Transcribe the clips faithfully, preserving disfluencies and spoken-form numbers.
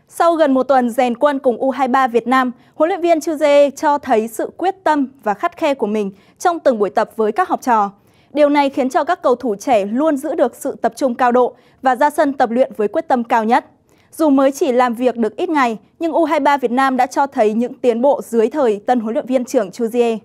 Sau gần một tuần rèn quân cùng U hai ba Việt Nam, huấn luyện viên Chuzier cho thấy sự quyết tâm và khắt khe của mình trong từng buổi tập với các học trò. Điều này khiến cho các cầu thủ trẻ luôn giữ được sự tập trung cao độ và ra sân tập luyện với quyết tâm cao nhất. Dù mới chỉ làm việc được ít ngày, nhưng U hai ba Việt Nam đã cho thấy những tiến bộ dưới thời tân huấn luyện viên trưởng Chuzier.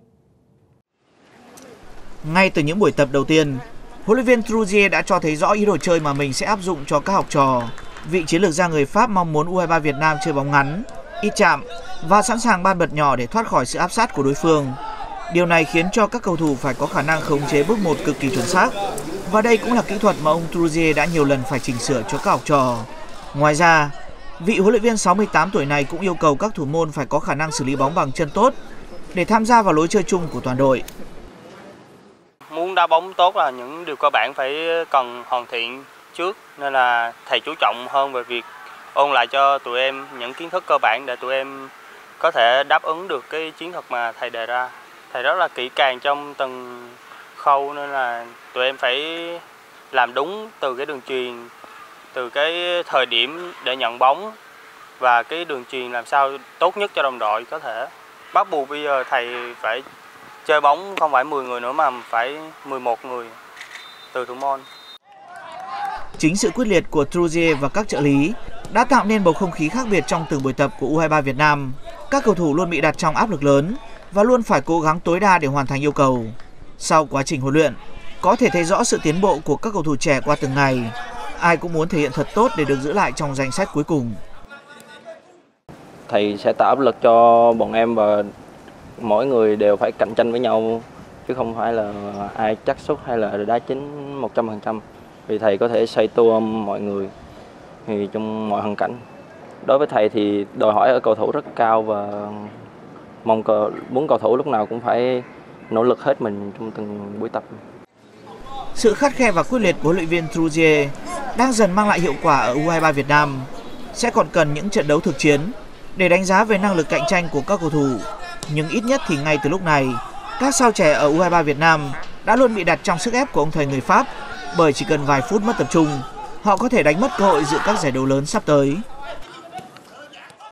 Ngay từ những buổi tập đầu tiên, huấn luyện viên Chuzier đã cho thấy rõ ý đồ chơi mà mình sẽ áp dụng cho các học trò. Vị chiến lược gia người Pháp mong muốn U hai ba Việt Nam chơi bóng ngắn, ít chạm và sẵn sàng ban bật nhỏ để thoát khỏi sự áp sát của đối phương. Điều này khiến cho các cầu thủ phải có khả năng khống chế bước một cực kỳ chuẩn xác. Và đây cũng là kỹ thuật mà ông Chuzier đã nhiều lần phải chỉnh sửa cho các học trò. Ngoài ra, vị huấn luyện viên sáu mươi tám tuổi này cũng yêu cầu các thủ môn phải có khả năng xử lý bóng bằng chân tốt để tham gia vào lối chơi chung của toàn đội. Muốn đá bóng tốt là những điều cơ bản phải cần hoàn thiện trước, nên là thầy chú trọng hơn về việc ôn lại cho tụi em những kiến thức cơ bản để tụi em có thể đáp ứng được cái chiến thuật mà thầy đề ra. Thầy rất là kỹ càng trong từng khâu nên là tụi em phải làm đúng từ cái đường chuyền, từ cái thời điểm để nhận bóng và cái đường chuyền làm sao tốt nhất cho đồng đội có thể. Bắt buộc bây giờ thầy phải chơi bóng không phải mười người nữa mà phải mười một người từ thủ môn. Chính sự quyết liệt của Chuzier và các trợ lý đã tạo nên bầu không khí khác biệt trong từng buổi tập của U hai ba Việt Nam. Các cầu thủ luôn bị đặt trong áp lực lớn và luôn phải cố gắng tối đa để hoàn thành yêu cầu. Sau quá trình huấn luyện, có thể thấy rõ sự tiến bộ của các cầu thủ trẻ qua từng ngày. Ai cũng muốn thể hiện thật tốt để được giữ lại trong danh sách cuối cùng. Thầy sẽ tạo áp lực cho bọn em và mỗi người đều phải cạnh tranh với nhau, chứ không phải là ai chắc suất hay là đá chính một trăm phần trăm. Vì thầy có thể xoay tua mọi người thì trong mọi hoàn cảnh. Đối với thầy thì đòi hỏi ở cầu thủ rất cao và mong muốn cầu thủ lúc nào cũng phải nỗ lực hết mình trong từng buổi tập. Sự khắt khe và quyết liệt của huấn luyện viên Chuzier đang dần mang lại hiệu quả ở U hai ba Việt Nam. Sẽ còn cần những trận đấu thực chiến để đánh giá về năng lực cạnh tranh của các cầu thủ. Nhưng ít nhất thì ngay từ lúc này, các sao trẻ ở U hai ba Việt Nam đã luôn bị đặt trong sức ép của ông thầy người Pháp, bởi chỉ cần vài phút mất tập trung, họ có thể đánh mất cơ hội dự các giải đấu lớn sắp tới.